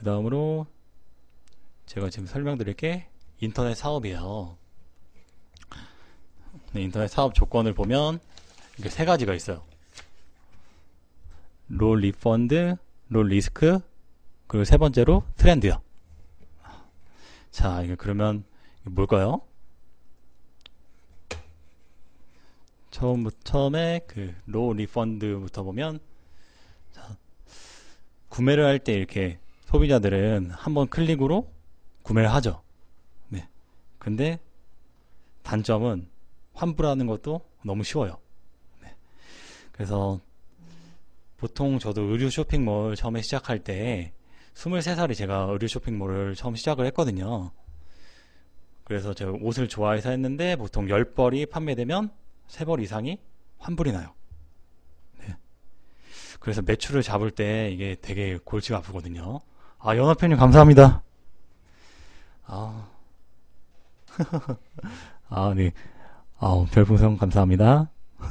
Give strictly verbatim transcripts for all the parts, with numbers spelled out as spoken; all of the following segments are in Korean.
그 다음으로 제가 지금 설명드릴 게 인터넷 사업이에요. 네, 인터넷 사업 조건을 보면 이게 세 가지가 있어요. 로 리펀드, 로 리스크, 그리고 세 번째로 트렌드요. 자, 이게 그러면 이게 뭘까요? 처음 처음에 그 로 리펀드부터 보면, 자, 구매를 할 때 이렇게 소비자들은 한번 클릭으로 구매를 하죠. 네. 근데 단점은 환불하는 것도 너무 쉬워요. 네. 그래서 보통 저도 의류 쇼핑몰 처음에 시작할 때 스물세 살이 제가 의류 쇼핑몰을 처음 시작을 했거든요. 그래서 제가 옷을 좋아해서 했는데 보통 열 벌이 판매되면 세 벌 이상이 환불이 나요. 네. 그래서 매출을 잡을 때 이게 되게 골치가 아프거든요. 아, 연합회님 감사합니다. 아, 아, 네. 아, 별풍선 감사합니다.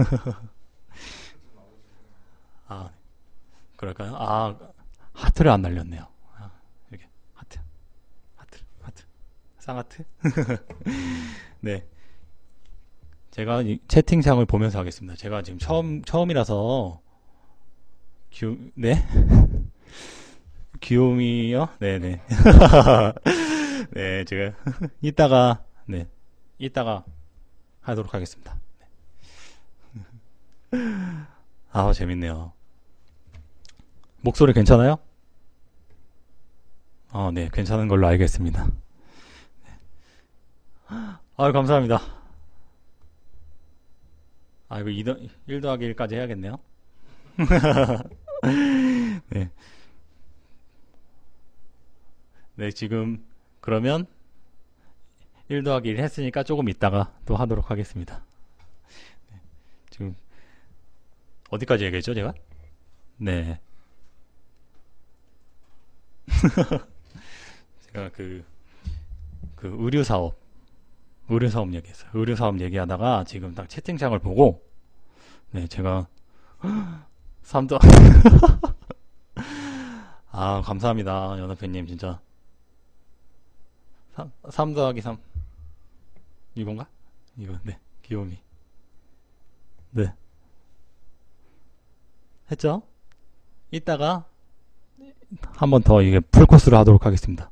아, 그럴까요? 아, 하트를 안 날렸네요. 아, 이렇게 하트, 하트, 하트, 쌍하트. 네, 제가 이 채팅창을 보면서 하겠습니다. 제가 지금 처음 처음이라서 귀, 네, 귀요미요? 네네. 네, 제가 이따가 네, 이따가 하도록 하겠습니다. 네. 아, 재밌네요. 목소리 괜찮아요? 아, 네, 괜찮은 걸로 알겠습니다. 아, 감사합니다. 아, 이거 일 더하기 일까지 해야겠네요. 네. 네, 지금 그러면 일 더하기 일 했으니까 조금 있다가 또 하도록 하겠습니다. 네, 지금 어디까지 얘기했죠, 제가? 네. 제가 그, 그 의류 사업, 의류 사업 얘기했어요. 의류 사업 얘기하다가 지금 딱 채팅창을 보고, 네, 제가 삼 더 아, 감사합니다, 연합회님 진짜. 삼, 삼 더하기 삼 이건가? 이거, 네, 귀요미. 네, 했죠? 이따가 한 번 더 이게 풀코스로 하도록 하겠습니다.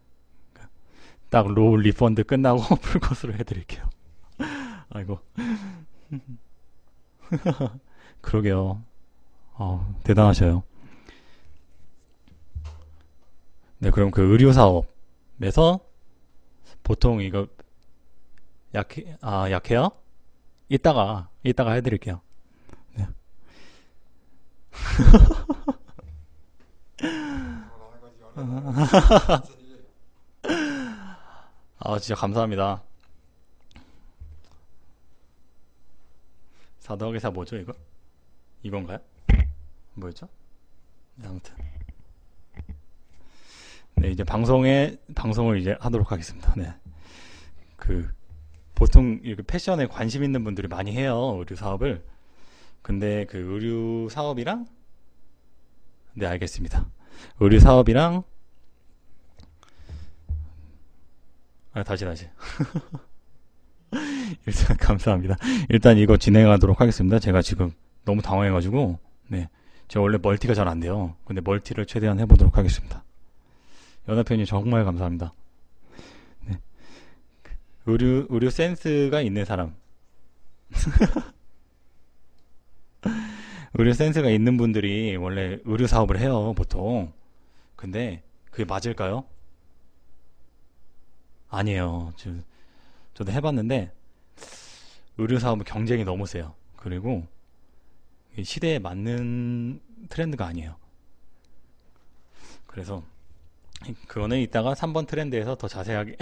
딱 로 리펀드 끝나고 풀코스로 해드릴게요. 아이고. 그러게요. 어, 대단하셔요. 네, 그럼 그 의류 사업에서 보통 이거 약해, 아, 약해요? 이따가, 이따가 해드릴게요. 네. 아, 진짜 감사합니다. 사 더하기 사 뭐죠, 이거? 이건가요? 뭐였죠? 네, 아무튼. 네, 이제 방송에, 방송을 이제 하도록 하겠습니다. 네. 그, 보통 이렇게 패션에 관심 있는 분들이 많이 해요, 의류 사업을. 근데 그 의류 사업이랑, 네, 알겠습니다. 의류 사업이랑, 아, 다시, 다시. 일단, 감사합니다. 일단 이거 진행하도록 하겠습니다. 제가 지금 너무 당황해가지고, 네. 제가 원래 멀티가 잘 안 돼요. 근데 멀티를 최대한 해보도록 하겠습니다. 연합회님 정말 감사합니다. 네. 의류, 의류 센스가 있는 사람. 의류 센스가 있는 분들이 원래 의류 사업을 해요, 보통. 근데 그게 맞을까요? 아니에요. 저, 저도 해봤는데 의류 사업은 경쟁이 너무 세요. 그리고 시대에 맞는 트렌드가 아니에요. 그래서 그거는 이따가 삼 번 트렌드에서 더 자세하게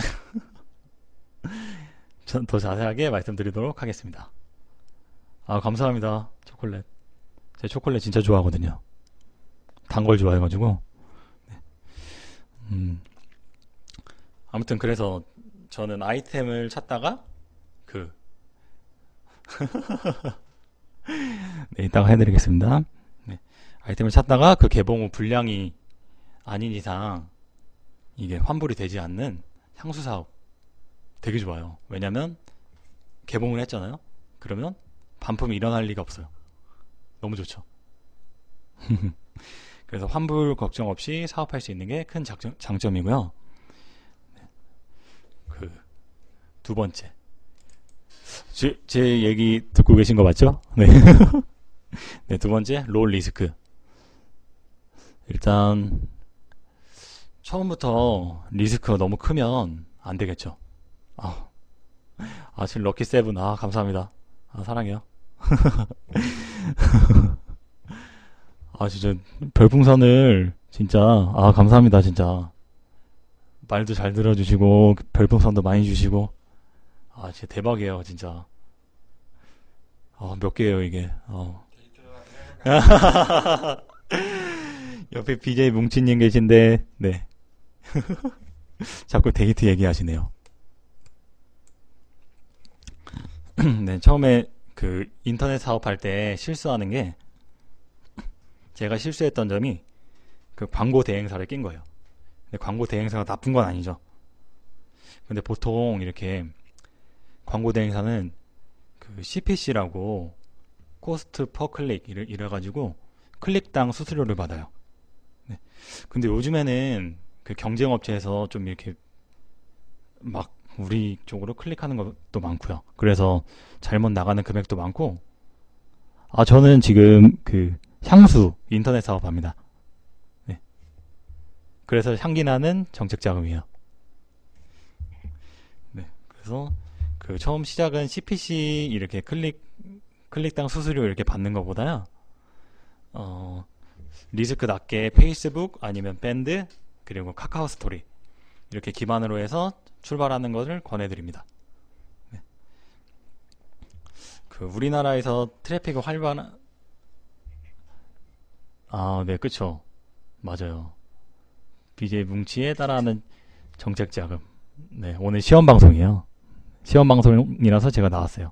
더 자세하게 말씀드리도록 하겠습니다. 아, 감사합니다. 초콜릿. 제가 초콜릿 진짜 좋아하거든요. 단 걸 좋아해가지고. 네. 음. 아무튼 그래서 저는 아이템을 찾다가 그 네, 이따가 해드리겠습니다. 네. 아이템을 찾다가 그 개봉 후 분량이 아닌 이상 이게 환불이 되지 않는 향수 사업 되게 좋아요. 왜냐면 개봉을 했잖아요. 그러면 반품이 일어날 리가 없어요. 너무 좋죠. 그래서 환불 걱정 없이 사업할 수 있는 게 큰 장점이고요. 그 두 번째, 제, 제 얘기 듣고 계신 거 맞죠? 네. 네, 두 번째, 롤 리스크. 일단 처음부터 리스크가 너무 크면 안 되겠죠. 아, 아 지금 럭키 세븐, 아 감사합니다. 아 사랑해요. 아 진짜 별풍선을 진짜 아 감사합니다 진짜. 말도 잘 들어주시고 별풍선도 많이 주시고 아 진짜 대박이에요 진짜. 아 몇 개예요 이게. 어. 옆에 비제이 뭉치님 계신데 네. 자꾸 데이트 얘기하시네요. 네, 처음에 그 인터넷 사업할 때 실수하는 게 제가 실수했던 점이 그 광고 대행사를 낀 거예요. 근데 광고 대행사가 나쁜 건 아니죠. 근데 보통 이렇게 광고 대행사는 그 씨피씨라고 코스트 퍼 클릭 이래, 이래가지고 클릭당 수수료를 받아요. 네. 근데 요즘에는 그 경쟁업체에서 좀 이렇게 막 우리 쪽으로 클릭하는 것도 많고요. 그래서 잘못 나가는 금액도 많고. 아 저는 지금 그 향수 인터넷 사업합니다. 네. 그래서 향기 나는 정책 자금이에요. 네. 그래서 그 처음 시작은 씨피씨 이렇게 클릭 클릭당 수수료 이렇게 받는 것보다요. 어 리스크 낮게 페이스북 아니면 밴드 그리고 카카오 스토리 이렇게 기반으로 해서 출발하는 것을 권해드립니다. 네. 그 우리나라에서 트래픽이 활발한 아, 네, 그쵸. 맞아요. 비제이 뭉치에 따라하는 정책 자금. 네, 오늘 시험 방송이에요. 시험 방송이라서 제가 나왔어요.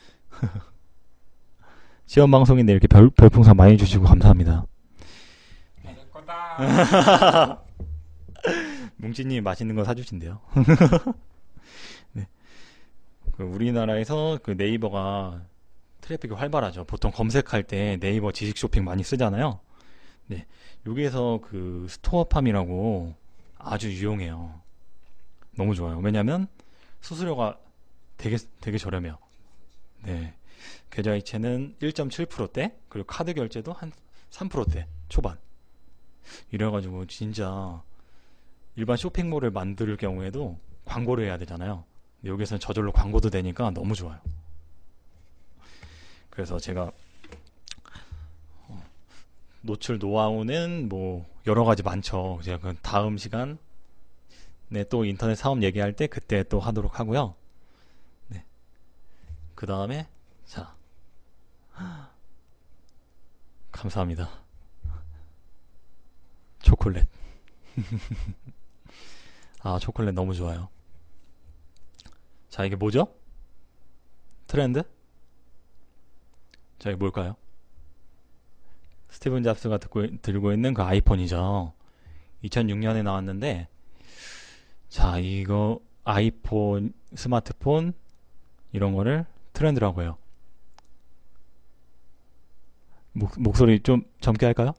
시험 방송인데 이렇게 별, 별풍선 많이 주시고 감사합니다. 받을 거다. 뭉치님 맛있는 거 사주신대요. 네. 그 우리나라에서 그 네이버가 트래픽이 활발하죠. 보통 검색할 때 네이버 지식 쇼핑 많이 쓰잖아요. 네. 여기에서 그 스토어팜이라고 아주 유용해요. 너무 좋아요. 왜냐면 수수료가 되게 되게 저렴해요. 네. 계좌이체는 일 점 칠 퍼센트대 그리고 카드 결제도 한 삼 퍼센트대 초반. 이래가지고 진짜 일반 쇼핑몰을 만들 경우에도 광고를 해야 되잖아요. 여기서는 저절로 광고도 되니까 너무 좋아요. 그래서 제가 노출 노하우는 뭐 여러 가지 많죠. 제가 그 다음 시간에 또 인터넷 사업 얘기할 때 그때 또 하도록 하고요. 네. 그 다음에 자 감사합니다. 초콜릿. 아 초콜릿 너무 좋아요. 자 이게 뭐죠? 트렌드? 자 이게 뭘까요? 스티븐 잡스가 듣고, 들고 있는 그 아이폰이죠. 이천육 년에 나왔는데 자 이거 아이폰 스마트폰 이런 거를 트렌드라고 해요. 목, 목소리 좀 젊게 할까요?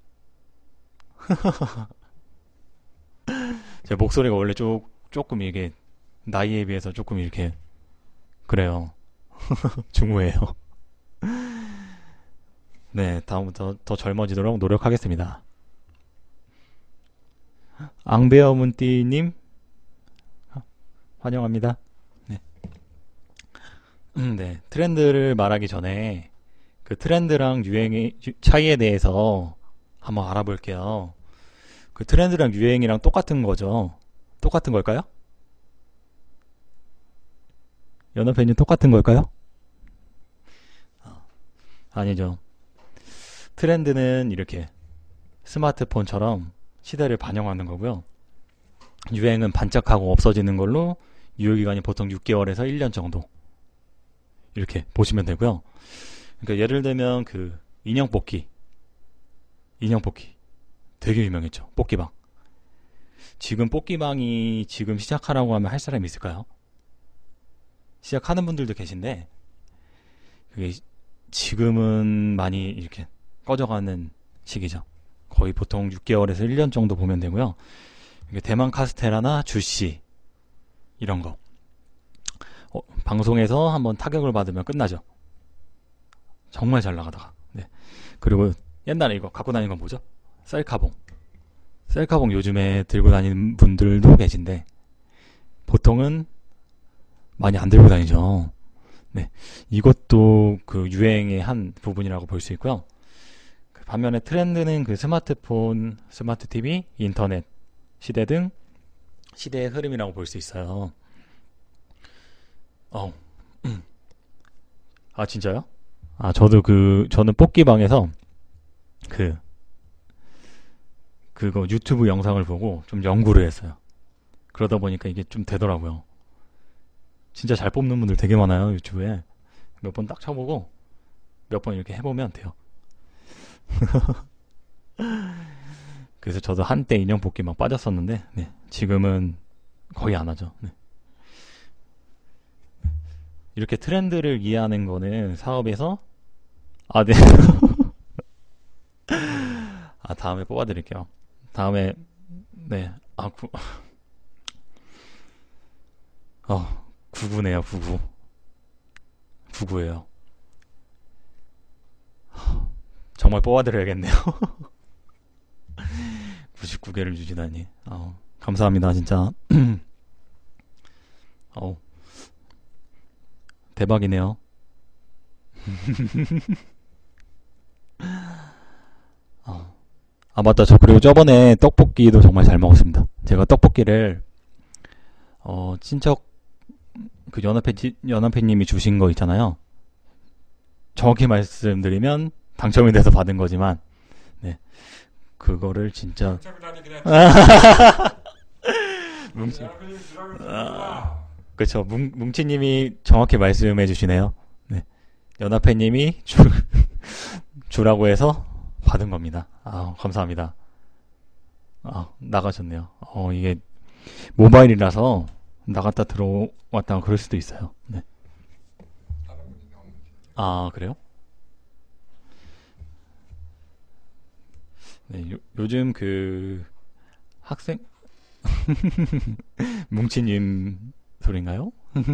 제 목소리가 원래 조, 조금 이게 나이에 비해서 조금 이렇게 그래요. 중후해요. 네, 다음부터 더 젊어지도록 노력하겠습니다. 앙베어문띠님 환영합니다. 네. 네, 트렌드를 말하기 전에 그 트렌드랑 유행의 차이에 대해서 한번 알아볼게요. 그 트렌드랑 유행이랑 똑같은 거죠? 똑같은 걸까요? 연합회님 똑같은 걸까요? 아니죠. 트렌드는 이렇게 스마트폰처럼 시대를 반영하는 거고요. 유행은 반짝하고 없어지는 걸로 유효기간이 보통 육 개월에서 일 년 정도 이렇게 보시면 되고요. 그러니까 예를 들면 그 인형 뽑기 인형 뽑기 되게 유명했죠. 뽑기방 지금 뽑기방이 지금 시작하라고 하면 할 사람이 있을까요? 시작하는 분들도 계신데 그게 지금은 많이 이렇게 꺼져가는 시기죠. 거의 보통 육 개월에서 일 년 정도 보면 되고요. 이게 대만 카스테라나 주시 이런 거 어, 방송에서 한번 타격을 받으면 끝나죠. 정말 잘 나가다가. 네. 그리고 옛날에 이거 갖고 다니는 건 뭐죠? 셀카봉. 셀카봉 요즘에 들고 다니는 분들도 계신데 보통은 많이 안 들고 다니죠. 네. 이것도 그 유행의 한 부분이라고 볼 수 있고요. 그 반면에 트렌드는 그 스마트폰, 스마트 티비, 인터넷 시대 등 시대의 흐름이라고 볼 수 있어요. 어. 아, 진짜요? 아, 저도 그, 저는 뽑기방에서 그, 그거 유튜브 영상을 보고 좀 연구를 했어요. 그러다 보니까 이게 좀 되더라고요. 진짜 잘 뽑는 분들 되게 많아요, 유튜브에. 몇 번 딱 쳐보고 몇 번 이렇게 해보면 돼요. 그래서 저도 한때 인형 뽑기 막 빠졌었는데, 네, 지금은 거의 안 하죠. 네. 이렇게 트렌드를 이해하는 거는 사업에서, 아, 네. 아, 다음에 뽑아드릴게요. 다음에, 네, 아, 구, 어, 구구네요, 구구. 구구예요. 정말 뽑아드려야겠네요. 구십구 개를 주시다니. 어, 감사합니다, 진짜. 어, 대박이네요. 어. 아, 맞다. 저 그리고 저번에 떡볶이도 정말 잘 먹었습니다. 제가 떡볶이를 어, 친척 그 연합회 연합회님이 주신 거 있잖아요. 정확히 말씀드리면 당첨이 돼서 받은 거지만, 네, 그거를 진짜 뭉치, 그렇죠. 뭉 뭉치님이 정확히 말씀해 주시네요. 네, 연합회님이 주 주라고 해서 받은 겁니다. 아, 감사합니다. 아, 나가셨네요. 어, 이게 모바일이라서 나갔다 들어왔다가 그럴 수도 있어요. 네. 아, 그래요? 네, 요, 요즘 그 학생 뭉치님 소리인가요?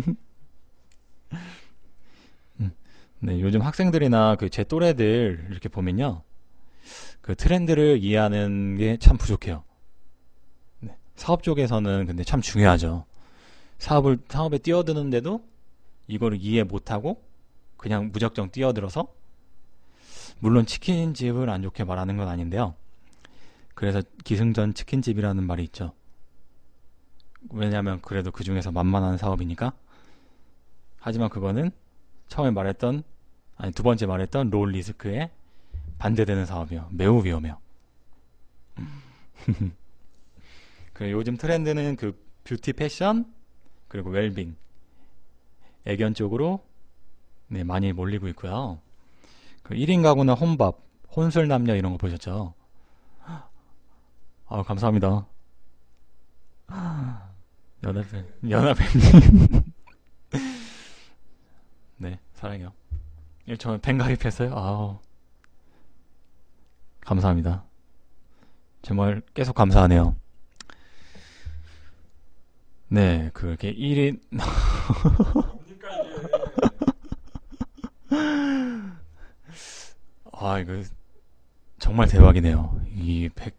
음, 네, 요즘 학생들이나 그 제 또래들 이렇게 보면요, 그 트렌드를 이해하는 게 참 부족해요. 네, 사업 쪽에서는 근데 참 중요하죠. 사업을 사업에 뛰어드는데도 이거를 이해 못하고 그냥 무작정 뛰어들어서, 물론 치킨집을 안 좋게 말하는 건 아닌데요. 그래서 기승전 치킨집이라는 말이 있죠. 왜냐하면 그래도 그 중에서 만만한 사업이니까. 하지만 그거는 처음에 말했던, 아니 두 번째 말했던 롤 리스크에 반대되는 사업이요. 매우 위험해요. 그 요즘 트렌드는 그 뷰티 패션 그리고 웰빙, 애견 쪽으로 네, 많이 몰리고 있고요. 그 일 인 가구나 혼밥, 혼술 남녀 이런 거 보셨죠? 아, 감사합니다. 연합회, 연합회님. 네, 사랑해요. 일 처음에 팬 가입했어요? 아우, 감사합니다. 정말 계속 감사하네요. 네, 그렇게 일 인, 뭡니까 이게? 아, 이거 정말 대박이네요. 이 백,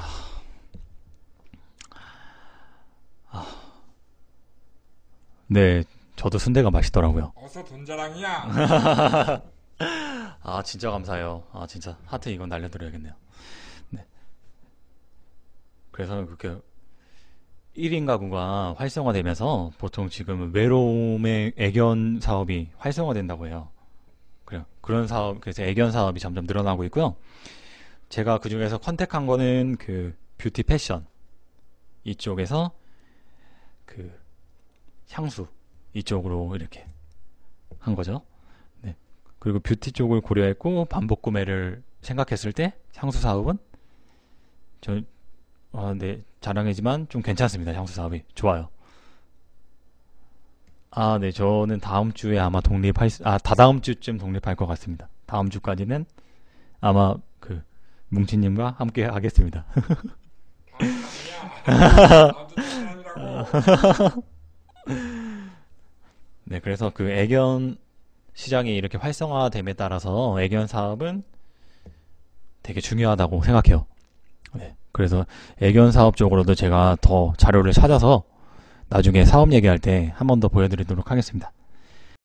네, 저도 순대가 맛있더라고요. 어서 돈 자랑이야. 아, 진짜 감사해요. 아, 진짜 하트 이건 날려드려야겠네요. 네, 그래서 그렇게 일 인 가구가 활성화되면서 보통 지금은 외로움의 애견 사업이 활성화된다고 해요. 그래요. 그런 사업, 그래서 애견 사업이 점점 늘어나고 있고요. 제가 그 중에서 컨택한 거는 그 뷰티 패션 이쪽에서 그 향수 이쪽으로 이렇게 한 거죠. 네. 그리고 뷰티 쪽을 고려했고 반복 구매를 생각했을 때 향수 사업은 저, 아, 네, 자랑이지만 좀 괜찮습니다. 향수 사업이 좋아요. 아, 네, 저는 다음 주에 아마 독립할, 수- 아, 다다음 주쯤 독립할 것 같습니다. 다음 주까지는 아마 그 뭉치님과 함께 하겠습니다. 다음 아니야. 네, 그래서 그 애견 시장이 이렇게 활성화됨에 따라서 애견 사업은 되게 중요하다고 생각해요. 네, 그래서 애견 사업 쪽으로도 제가 더 자료를 찾아서 나중에 사업 얘기할 때 한 번 더 보여드리도록 하겠습니다.